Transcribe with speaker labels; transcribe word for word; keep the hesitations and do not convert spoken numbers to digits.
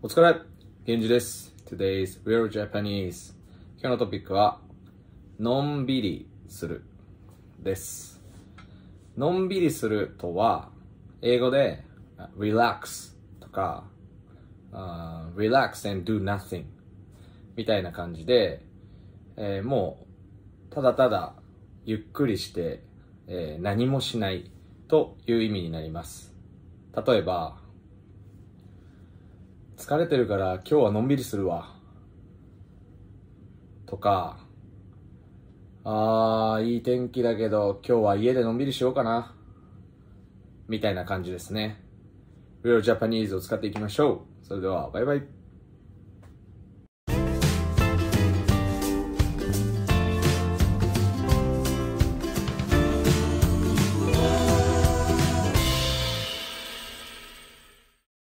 Speaker 1: お疲れ、源氏です。Today's Real Japanese。今日のトピックは、のんびりするです。のんびりするとは、英語で relax とか、uh, relax and do nothing みたいな感じで、えー、もう、ただただゆっくりして、えー、何もしないという意味になります。例えば、疲れてるから今日はのんびりするわとか、あーいい天気だけど今日は家でのんびりしようかなみたいな感じですね。Real Japanese を使っていきましょう。それではバイバイ。